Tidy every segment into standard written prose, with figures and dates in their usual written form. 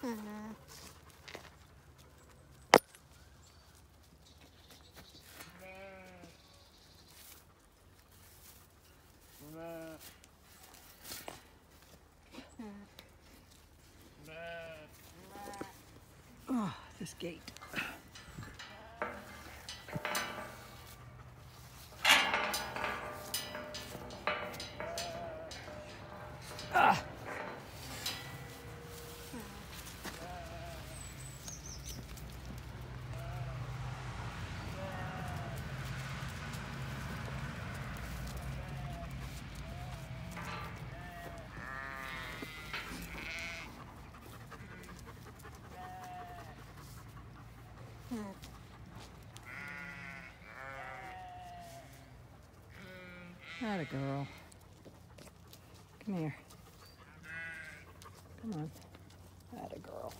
Oh, this gate. Ah. Atta girl. Come here. Come on. Atta girl.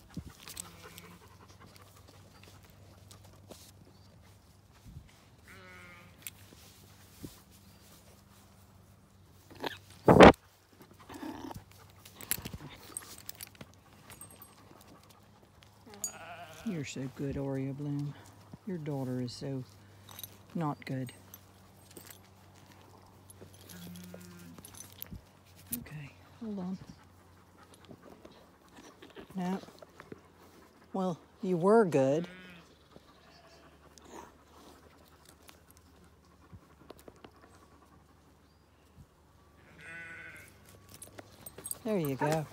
You're so good, Oreobloom. Your daughter is so not good. Okay, hold on. No. Well, you were good. There you go.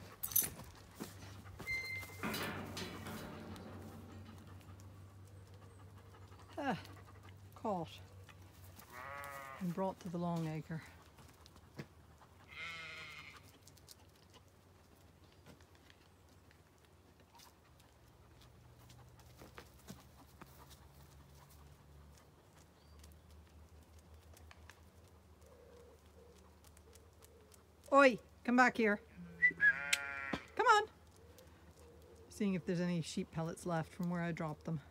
Caught and brought to the long acre. Oi, come back here. Come on. Seeing if there's any sheep pellets left from where I dropped them.